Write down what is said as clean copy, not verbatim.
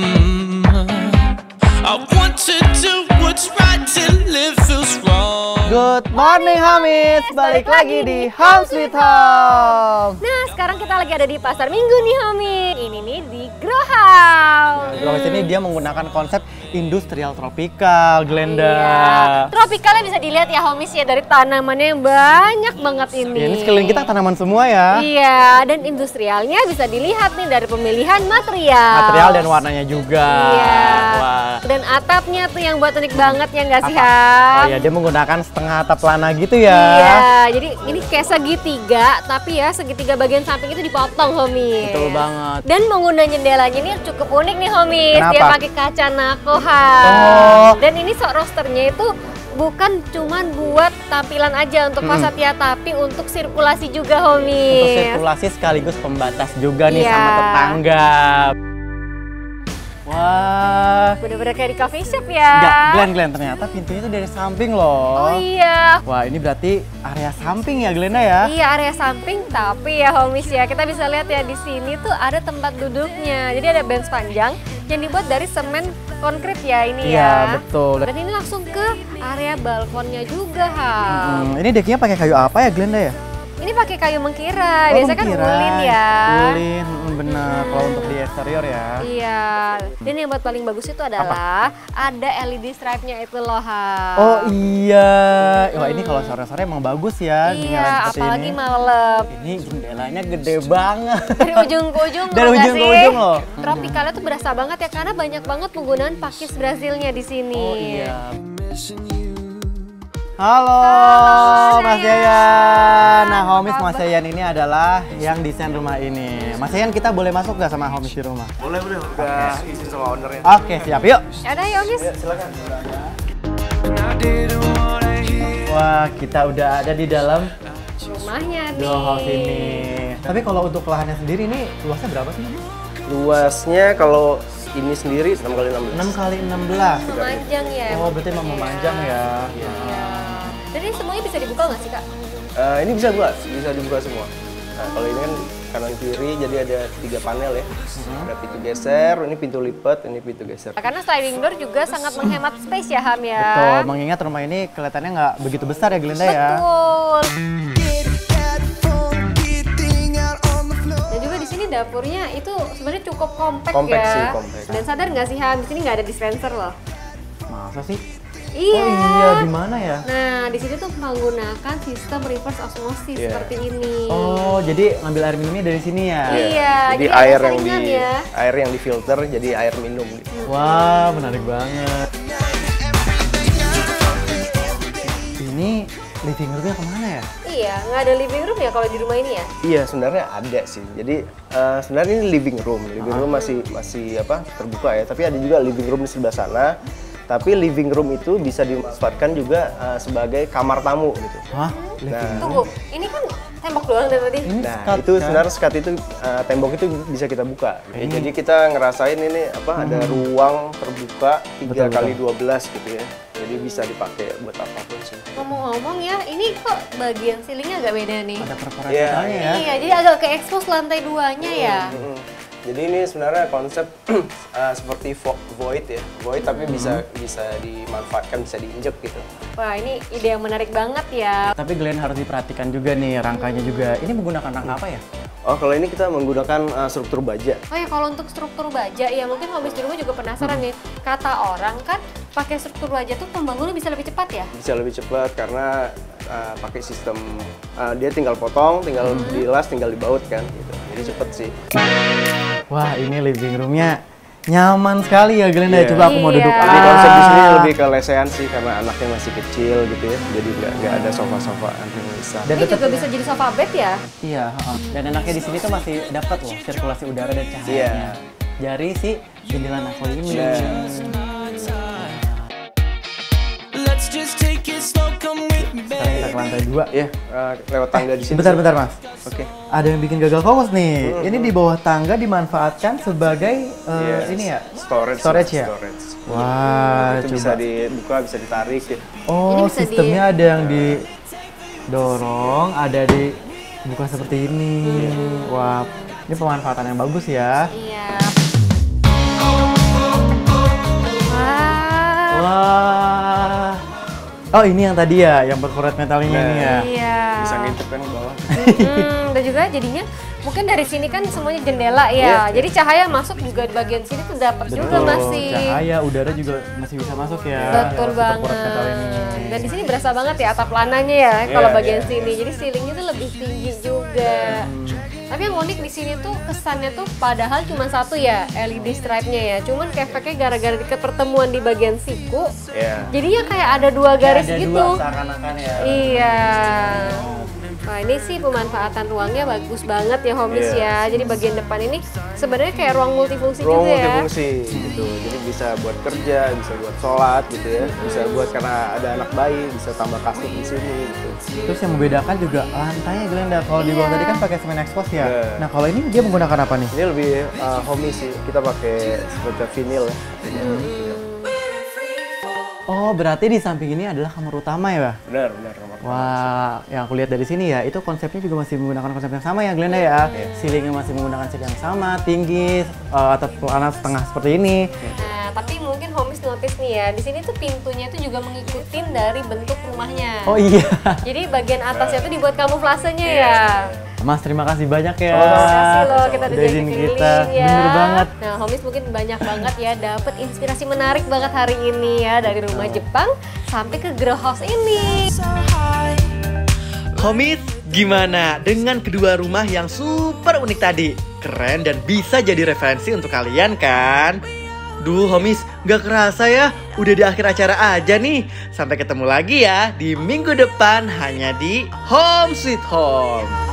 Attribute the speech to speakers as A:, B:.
A: I want to do what's right till it feels wrong.
B: Good morning Hamis, balik lagi di Home Sweet Home.
C: Nah, sekarang kita lagi ada di Pasar Minggu nih, Homi. Ini nih di Grow House.
B: Grow House ini dia menggunakan konsep industrial tropikal, Glenda.
C: Iya. Tropikalnya bisa dilihat ya, Homis ya, dari tanamannya yang banyak banget ini.
B: Ini sekeliling kita tanaman semua ya.
C: Iya, dan industrialnya bisa dilihat nih dari pemilihan material.
B: Material dan warnanya juga.
C: Iya.
B: Wah.
C: Dan atapnya tuh yang buat unik banget ya nggak sih, Ham?
B: Oh iya, dia menggunakan setengah atap lana gitu ya.
C: Iya, jadi ini kayak segitiga, tapi ya segitiga bagian samping itu dipotong, Homi.
B: Betul banget.
C: Dan pengguna jendelanya ini cukup unik nih, Homi.
B: Kenapa?
C: Dia pakai kaca nako,
B: Oh.
C: Dan ini rosternya itu bukan cuman buat tampilan aja untuk fasad ya, tapi untuk sirkulasi juga, Homi.
B: Untuk sirkulasi sekaligus pembatas juga nih
C: Iya.
B: sama tetangga. Wah.
C: Bener-bener kayak di coffee shop ya.
B: Enggak, Glenn, ternyata pintunya tuh dari samping loh.
C: Oh iya.
B: Wah, ini berarti area samping ya, Glenda ya?
C: Iya, area samping, tapi ya Homis ya, kita bisa lihat ya di sini tuh ada tempat duduknya. Jadi ada bench panjang yang dibuat dari semen konkrit ya ini
B: Iya,
C: ya.
B: betul.
C: Dan ini langsung ke area balkonnya juga, Ham.
B: Ini decknya pakai kayu apa ya, Glenda ya?
C: Ini pakai kayu mengkira,
B: Oh,
C: biasanya kan
B: mengkira.
C: ulin ya.
B: Ulin, bener. Kalau untuk di eksterior ya.
C: Iya. Dan yang buat paling bagus itu adalah ada LED stripe-nya itu loh, Ham.
B: Oh iya. Wah, ini kalau sore-sore emang bagus ya.
C: Iya,
B: nyalain seperti
C: apalagi
B: ini.
C: malam.
B: Ini jendelanya gede banget.
C: Dari ujung ke ujung,
B: Dari
C: loh, nggak
B: ujung ke
C: sih?
B: ujung loh.
C: Tropikalnya tuh berasa banget ya, karena banyak banget penggunaan pakis Brazilnya di sini.
B: Oh iya. Halo, Mas
C: sayang.
B: Yayan. Nah, Homis
C: Apa
B: Mas Yayan ini adalah yang desain rumah ini. Mas Yayan, kita boleh masuk nggak sama Homis di rumah?
D: Boleh, udah izin sama ownernya.
B: Oke, siap. Yuk.
C: Yaudah ya, Homis.
D: Silakan.
B: Wah, kita udah ada di dalam
C: Rumahnya nih.
B: Grow House ini. Tapi kalau untuk lahannya sendiri ini luasnya berapa sih?
D: Luasnya kalau ini sendiri 6 kali 16.
B: 6 kali 16.
C: Memanjang ya.
B: Oh, berarti emang memanjang ya.
C: Iya. Dan ini semuanya bisa dibuka nggak sih, Kak?
D: Ini bisa dibuka semua. Nah, kalau ini kan kanan kiri jadi ada 3 panel ya. Ada pintu geser, ini pintu lipat, ini pintu geser.
C: Karena sliding door juga sangat menghemat space ya, Ham ya.
B: Betul, mengingat rumah ini kelihatannya nggak begitu besar ya, Glenda ya.
C: Betul. Dan juga di sini dapurnya itu sebenarnya cukup kompak
D: Kompak
C: ya.
D: sih, kompak.
C: Dan sadar nggak sih, Ham, di sini nggak ada dispenser loh.
B: Masa sih?
C: Iya.
B: Oh iya, di mana ya?
C: Nah, di sini tuh menggunakan sistem reverse osmosis
D: Iya.
C: seperti ini.
B: Oh, jadi ngambil air minumnya dari sini ya?
C: Iya,
D: Jadi
C: ada
D: air yang
C: saringan ya.
D: air yang difilter jadi air minum gitu.
B: Wah, menarik banget. Ini living roomnya kemana ya?
C: Iya, nggak ada living room ya kalau di rumah ini ya?
D: Iya, sebenarnya ada sih. Jadi sebenarnya ini living room. Living room masih terbuka ya, tapi ada juga living room di sebelah sana. Tapi living room itu bisa dimanfaatkan juga sebagai kamar tamu gitu.
B: Hah?
D: Nah,
C: Tunggu, ini kan tembok doang dari tadi.
B: Ini
D: Nah,
B: skat,
D: itu
B: kan?
D: sebenarnya skat itu tembok itu bisa kita buka. Ya, jadi kita ngerasain ini ada ruang terbuka 3 kali 12 gitu ya. Jadi bisa dipakai buat apapun sih.
C: Ngomong-ngomong ya, ini kok bagian ceilingnya agak beda nih.
B: Ada perforan
D: Iya.
B: totalnya ya?
C: Iya, jadi agak ke expose lantai 2-nya ya.
D: Jadi ini sebenarnya konsep seperti void ya, void tapi bisa dimanfaatkan, bisa diinjek gitu.
C: Wah, ini ide yang menarik banget ya.
B: Tapi Glenn harus diperhatikan juga nih rangkanya juga. Ini menggunakan rangka apa ya?
D: Oh, kalau ini kita menggunakan struktur baja.
C: Oh ya, kalau untuk struktur baja ya mungkin habis di rumah juga penasaran nih. Kata orang kan pakai struktur baja tuh pembangunan bisa lebih cepat ya?
D: Bisa lebih cepat karena pakai sistem dia tinggal potong, tinggal dilas, tinggal dibaut kan gitu. Jadi cepet sih.
B: Wah, ini living roomnya nyaman sekali ya, Glenda.
D: Iya.
B: Coba aku mau duduk.
D: Jadi konsep di sini lebih ke lesehan sih karena anaknya masih kecil gitu ya. Jadi nggak ada sofa-sofaan yang besar.
B: Dan
C: Ini
B: tetap
C: juga bisa jadi sofa bed ya?
B: Iya, dan enaknya di sini tuh masih dapat loh sirkulasi udara dan cahayanya.
D: Iya.
B: Dari si jendela nako ini.
A: Let's just take it slow, come with me,
B: Sekarang kita ke lantai 2.
D: Ya, lewat tangga di sini.
B: Bentar Mas.
D: Oke.
B: Ada yang bikin gagal fokus nih. Ini di bawah tangga dimanfaatkan sebagai
D: Yes.
B: ini ya?
D: Storage
B: ya?
D: Storage.
B: Wah,
D: Itu
B: coba.
D: bisa dibuka, bisa ditarik ya.
B: Oh,
C: Ini bisa
B: sistemnya ada yang didorong, ada di buka seperti ini. Wah, ini pemanfaatan yang bagus ya.
C: Iya.
B: Oh ini yang tadi ya, yang berkoret metal ini
D: Nah.
B: nih ya.
C: Iya.
D: Bisa ngintip kan ke bawah.
C: Dan juga jadinya mungkin dari sini kan semuanya jendela ya.
D: Iya.
C: Jadi cahaya masuk juga di bagian sini tuh dapat juga masih.
B: Cahaya, udara juga masih bisa masuk ya.
C: Betul
B: lewat superporet
C: banget.
B: metal ini.
C: Dan di sini berasa banget ya atap lananya ya kalau
D: Iya,
C: bagian
D: iya.
C: sini. Jadi ceilingnya tuh lebih tinggi juga. Tapi yang unik di sini tuh kesannya tuh padahal cuma satu ya LED stripe-nya ya. Cuman efeknya gara-gara deket pertemuan di bagian siku.
D: Iya.
C: Jadinya kayak ada dua garis
B: ada
C: gitu.
B: dua seakan-akan ya.
C: Iya. Wah ini sih pemanfaatan ruangnya bagus banget ya Homies
D: Iya.
C: ya. Jadi bagian depan ini sebenarnya kayak ruang multifungsi
D: Ruang
C: juga ya.
D: multifungsi gitu. Jadi bisa buat kerja, bisa buat sholat gitu ya. Bisa buat karena ada anak bayi, bisa tambah kasur di sini gitu.
B: Terus yang membedakan juga lantainya Glenda. Kalau di bawah
C: Iya.
B: tadi kan pakai semen expose ya.
D: Iya.
B: Nah kalau ini dia menggunakan apa nih?
D: Ini lebih homey sih. Kita pakai seperti vinil ya.
B: Oh berarti di samping ini adalah kamar utama ya, Bah?
D: Benar, benar. Nomor.
B: Wah, yang aku lihat dari sini ya, itu konsepnya juga masih menggunakan konsep yang sama ya, Glenda ya. Ceilingnya masih menggunakan ceiling yang sama, tinggi, atap pelana setengah seperti ini.
C: Nah, tapi mungkin Homies notice nih ya, di sini tuh pintunya tuh juga mengikutin dari bentuk rumahnya.
B: Oh iya,
C: Jadi bagian atasnya tuh dibuat kamuflasenya ya.
B: Mas terima kasih banyak ya.
C: Terima kasih loh kita udah
B: Udah
C: jadi
B: izin
C: keliling
B: kita,
C: ya.
B: bener banget.
C: Nah, Homies mungkin banyak banget ya dapat inspirasi menarik banget hari ini ya dari rumah Jepang sampai ke grow house ini.
E: Homies, gimana dengan kedua rumah yang super unik tadi? Keren dan bisa jadi referensi untuk kalian kan? Duh homies, gak kerasa ya, udah di akhir acara aja nih. Sampai ketemu lagi ya di minggu depan hanya di Home Sweet Home.